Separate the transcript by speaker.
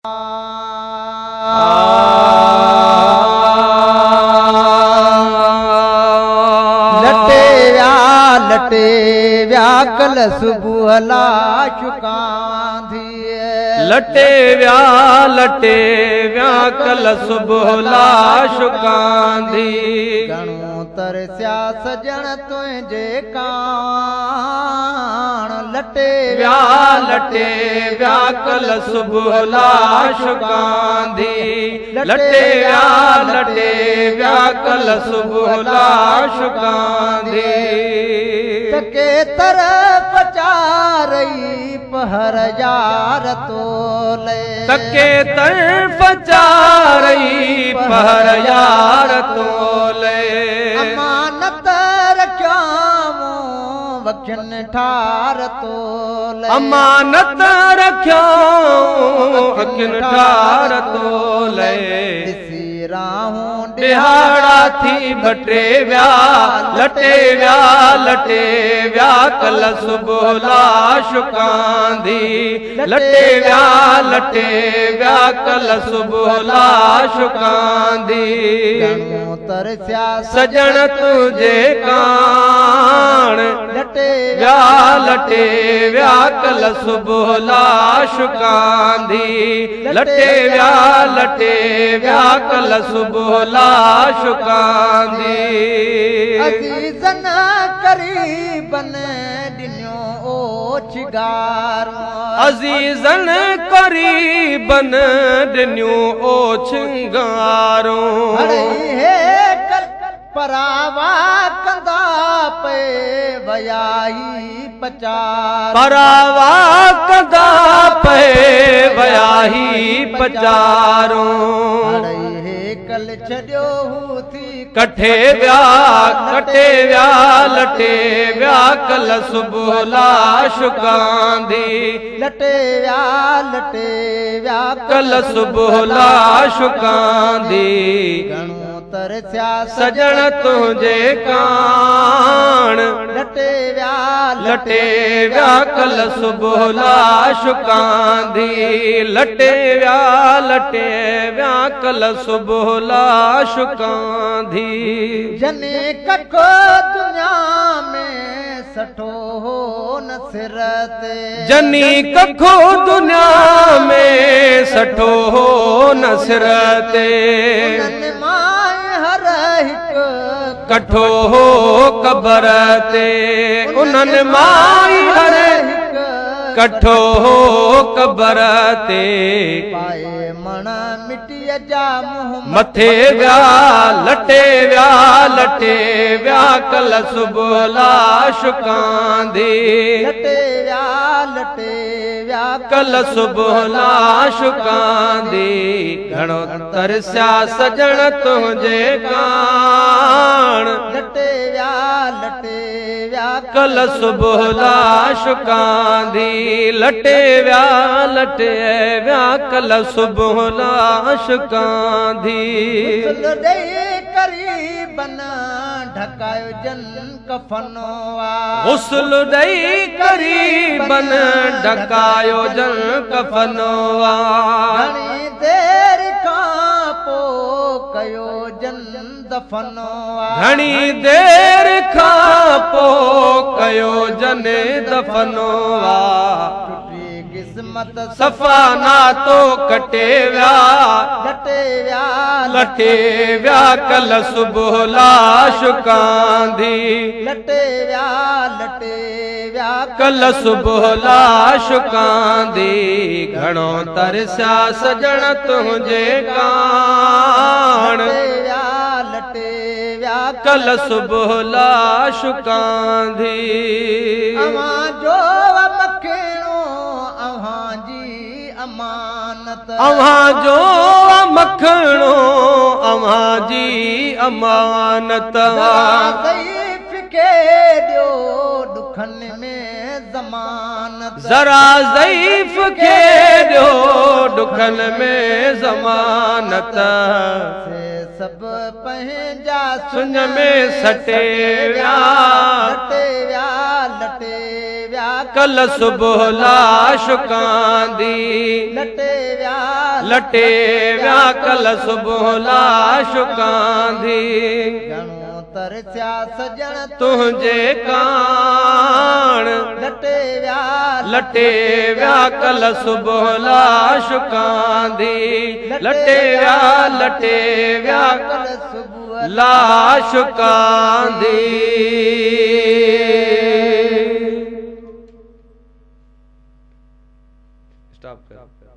Speaker 1: लटे व्या कल सुबुह लाश कांधी
Speaker 2: लटे व्या कल सुबुह लाश कांधी
Speaker 1: घणो तरस्या सजण तुंहिंजे कान लटे
Speaker 2: व्या कल सुबुह लाश कांधी लटे व्या कल सुबुह लाश कांधी
Speaker 1: के तरफ चारई पहर यार तोले
Speaker 2: तके तरफ चारई पहर यार तोले
Speaker 1: अमानत रख्यामो वखन ठार तोले
Speaker 2: अमानत रख्यामो वखन ठार तोले
Speaker 1: राहूं
Speaker 2: दिहाड़ा थी बटे व्या लटे व्या कल सुबुह लाश कांधी लटे व्या कल सुबुह लाश कांधी
Speaker 1: तरस्या
Speaker 2: सजण तुझे कान
Speaker 1: लटे
Speaker 2: व्या कल सुबुह लाश कांधी लटे व्या कल सुबुह लाश कांधी
Speaker 1: अजीजन करीबन दिन्यो ओछगार
Speaker 2: अजीजन करीबन दिन्यो ओछगारो
Speaker 1: परावा कंदा पे वयाही पचार
Speaker 2: परावा कंदा पे वयाही पचारो
Speaker 1: कल छड़ियो थी
Speaker 2: कटे व्या लटे व्या कल सुबुह लाश कांधी
Speaker 1: लटे व्या
Speaker 2: कल सुबुह लाश कांधी
Speaker 1: तरस्या
Speaker 2: सजण तुझे कान
Speaker 1: लटे
Speaker 2: व्या कल सुबुह लाश कांधी लटे व्या कल सुबुह लाश कांधी
Speaker 1: जने कखो दुनिया में सठो हो न सिरते
Speaker 2: जनी कखो दुनिया में सठो हो न सिरते कठो हो कबर ते उन्हनि माई हर कठो हो कबर ते
Speaker 1: पाए मण मिट्टीअ जा
Speaker 2: मथे व्या लटे व्या कल सुबुह लाश कांधी
Speaker 1: लटे व्या
Speaker 2: कल सुबुह लाश कांधी घणो तरस्या सजण तुंहिंजे कान
Speaker 1: लटे व्या
Speaker 2: कल सुबुह लाश कांधी लटे व्या कल सुबुह लाश कांधी
Speaker 1: करीबन ढकायो जन कफनवा
Speaker 2: गुस्ल दई करीबन ढकायो जन कफनवा
Speaker 1: घणी देर खां पो कयो जन दफनवा
Speaker 2: घणी देर खां पो कयो जन दफनवा किस्मत सफ़ा नातो कटे व्या लटे व्या कल सुबुह लाश कांधी
Speaker 1: लटे व्या
Speaker 2: कल सुबुह लाश कांधी घणो तरस्या सजण तुंहिंजे कान
Speaker 1: लटे व्या
Speaker 2: कल सुबुह लाश कांधी
Speaker 1: अवां जो मखणो अवां जी अमानत
Speaker 2: अवां जो मखणो अवां जी अमानत
Speaker 1: ज़ईफ़ खे ॾियो दुखन में ज़मानत
Speaker 2: ज़रा ज़ईफ़ खे ॾियो दुखन में ज़मानत
Speaker 1: सब पंहिंजा
Speaker 2: सुन में सटे व्या
Speaker 1: लटे व्या
Speaker 2: कल सुबह लाश कांदी
Speaker 1: लटे व्या
Speaker 2: लटे व्या कल सुबह लाश कांदी
Speaker 1: घणो तरसिया सजण
Speaker 2: तुझे कान
Speaker 1: लटे व्या
Speaker 2: लटे व्या कल सुबह लाश कांदी लटे व्या
Speaker 1: कल सुबह
Speaker 2: लाश कांदी स्टॉप कर